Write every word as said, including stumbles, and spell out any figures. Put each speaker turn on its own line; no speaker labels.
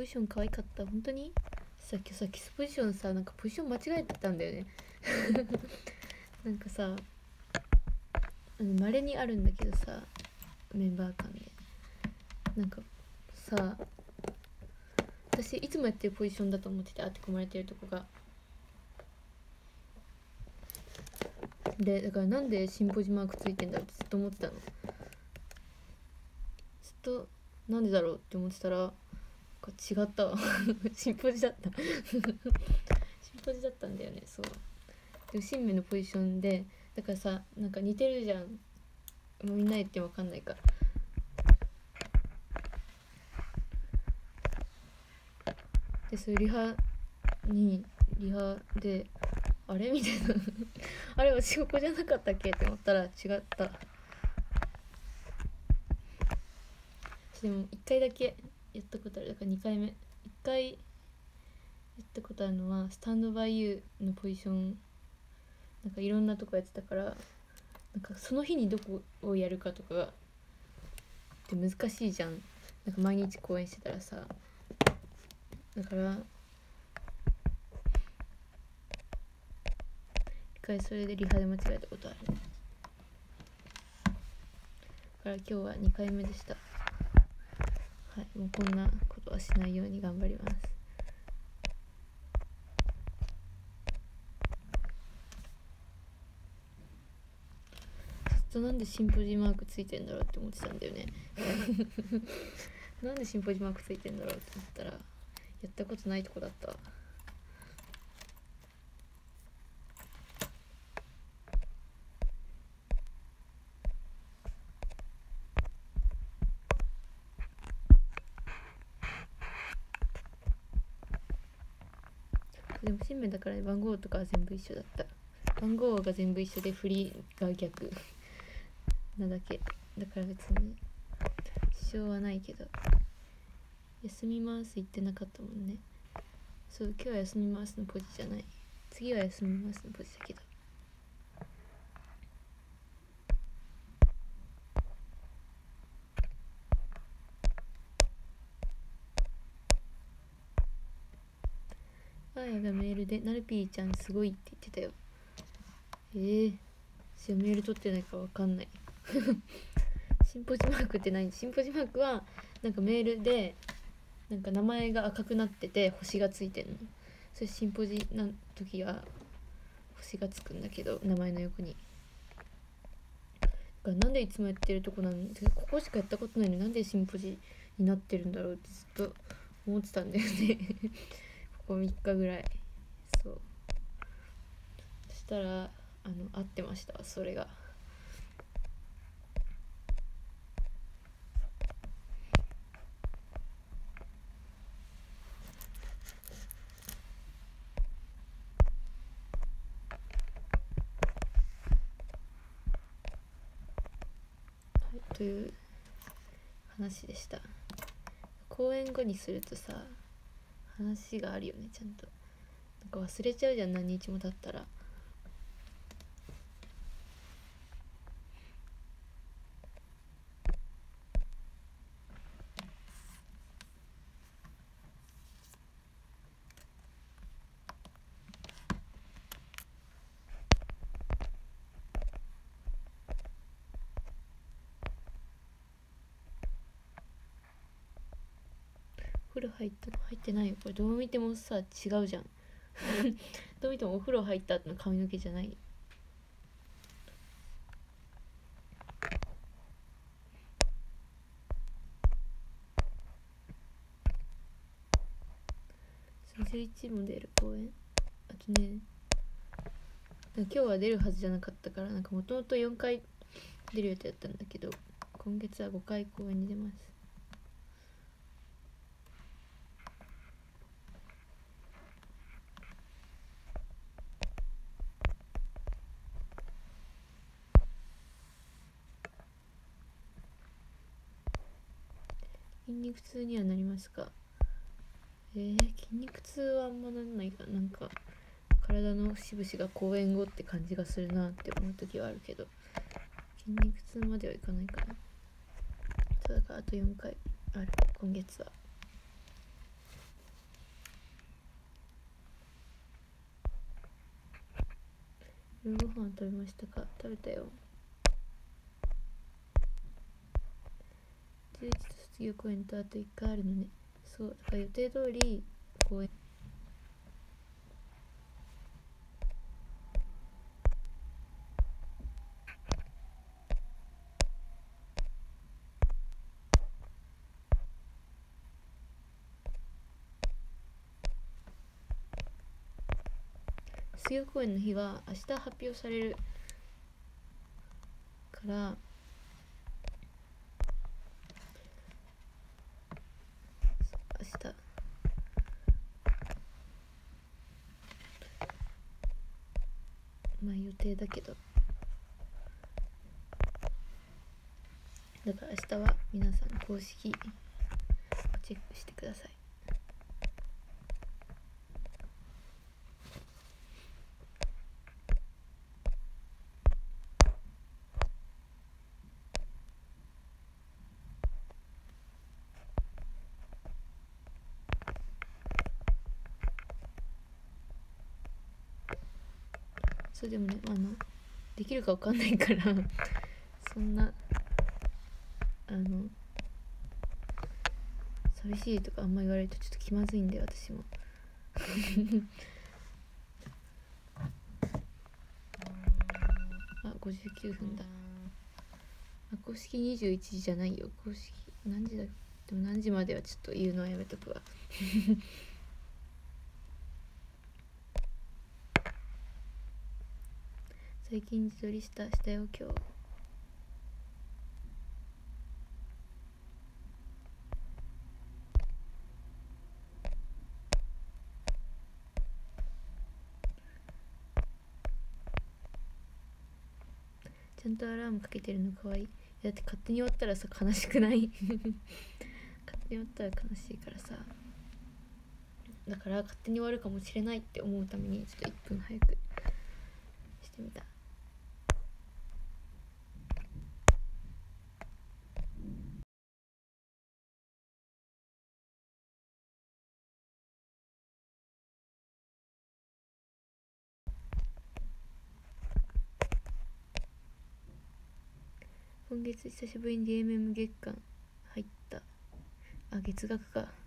ポジション可愛かった。本当にさっきさキスポジションさ、なんかポジション間違えてたんだよねなんかさ、まれにあるんだけどさ、メンバー間でなんかさ、私いつもやってるポジションだと思ってて、あって込まれてるとこがで、だからなんでシンポジマークついてんだってずっと思ってたの。ずっとなんでだろうって思ってたら違ったわシンポジだったシンポジだったんだよね。そうで、新名のポジションで、だからさ、なんか似てるじゃん。もうみんな言っても分かんないから。で、そういうリハにリハであれみたいなあれ私ここじゃなかったっけって思ったら違った。でもいっかいだけやったことある。だからにかいめ、いっかいやったことあるのはスタンドバイユーのポジション、なんかいろんなとこやってたから、なんかその日にどこをやるかとかがって難しいじゃん。なんか毎日公演してたらさ、だから一回それでリハで間違えたことある。だから今日はにかいめでした。はい、もうこんなことはしないように頑張ります。ずっとなんでシンポジマークついてんだろうって思ってたんだよねなんでシンポジマークついてんだろうって思ったら、やったことないとこだった。でも新名だから、ね、番号とかは全部一緒だった。番号が全部一緒で振りが逆なだけだから別に支障はないけど、休みます言ってなかったもんね。そう、今日は休みますのポジじゃない、次は休みますのポジだけど。あやがメールでなるぴーちゃんすごいって言ってたよ。えー、私はメール取ってないから分かんないシンポジマークって何？シンポジマークはなんかメールでなんか名前が赤くなってて星がついてんの。それシンポジな時は星がつくんだけど、名前の横に。だからなんでいつもやってるとこなの、ここしかやったことないのになんでシンポジになってるんだろうってずっと思ってたんだよねここみっかぐらい。そうそしたらあの合ってました、それが。という話でした。公演後にするとさ、話があるよね、ちゃんと。なんか忘れちゃうじゃん、何日も経ったら。お風呂入ったの入ってないよ。これどう見てもさ違うじゃんどう見てもお風呂入った後の髪の毛じゃない。にじゅういちも出る公演。あとね、今日は出るはずじゃなかったから、なんかもともとよんかい出る予定だったんだけど、今月はごかい公演に出ます。筋肉痛にはなりますか？えー、筋肉痛はあんまなんないかな。なんか体の節々が公演後って感じがするなって思う時はあるけど、筋肉痛まではいかないかな。そうだからあとよんかいある今月は。 夜ご飯食べましたか？食べたよ。じゅういちと卒業公演とあといっかいあるのね。そうだから予定通り公演。卒業公演の日は明日発表されるから明日まあ予定だけど、だから明日は皆さん公式をチェックしてください。そうでもね、あのできるかわかんないからそんなあの寂しいとかあんま言われるとちょっと気まずいんで私もあごじゅうきゅうふんだ。あ公式にじゅういちじじゃないよ。公式何時だ。でも何時まではちょっと言うのはやめとくわ最近自撮りしたしたよ今日。ちゃんとアラームかけてるのかわいい。だって勝手に終わったらさ悲しくない勝手に終わったら悲しいからさ、だから勝手に終わるかもしれないって思うためにちょっといっぷん早くしてみた。今月久しぶりに ディーエムエム 月間入った。あ月額か。